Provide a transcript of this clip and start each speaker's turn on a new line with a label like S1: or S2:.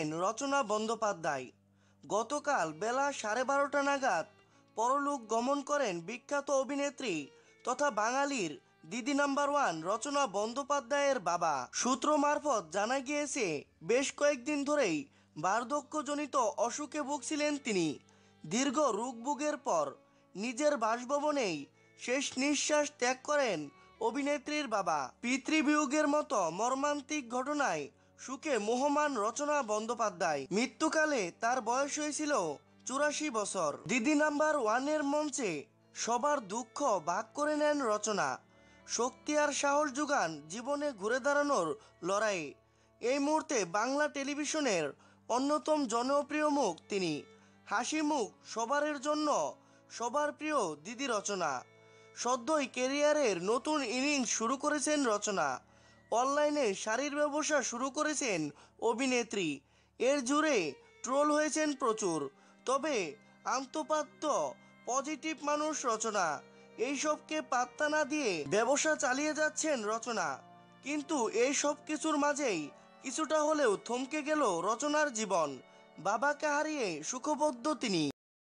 S1: গেলেন রচনা বন্দ্যোপাধ্যায়। গতকাল বেলা 12:30টা নাগাদ পরলোক গমন করেন বিখ্যাত অভিনেত্রী তথা বাঙালির দিদি নাম্বার ওয়ান রচনা বন্দ্যোপাধ্যায়ের বাবা। সূত্র মারফত জানা গিয়েছে, বেশ কয়েকদিন ধরেই বার্ধক্যজনিত অসুখে ভুগছিলেন তিনি। দীর্ঘ রোগভোগের পর নিজের বাসভবনেই শেষ নিঃশ্বাস ত্যাগ করেন অভিনেত্রীর বাবা। পিতৃবিয়োগের মতো মর্মান্তিক ঘটনায় সুখে মোহমান রচনা বন্দ্যোপাধ্যায়। মৃত্যুকালে তার বয়স হয়েছিল 84 বছর। দিদি নাম্বার ওয়ানের মঞ্চে সবার দুঃখ ভাগ করে নেন রচনা। শক্তি আর সাহস যোগান জীবনে ঘুরে দাঁড়ানোর লড়াইয়ে। এই মুহূর্তে বাংলা টেলিভিশনের অন্যতম জনপ্রিয় মুখ তিনি। হাসি মুখ সবারের জন্য সবার প্রিয় দিদি রচনা। সদ্যই ক্যারিয়ারের নতুন ইনিংস শুরু করেছেন রচনা। অনলাইনে শাড়ির ব্যবসা শুরু করেছেন অভিনেত্রী। এর জুড়ে ট্রোল হয়েছেন প্রচুর। তবে আন্তপাত্য পজিটিভ মানুষ রচনা। এইসবকে পাত্তা না দিয়ে ব্যবসা চালিয়ে যাচ্ছেন রচনা। কিন্তু এই সব কিছুর মাঝেই কিছুটা হলেও থমকে গেল রচনার জীবন। বাবাকে হারিয়ে শোকবদ্ধ তিনি।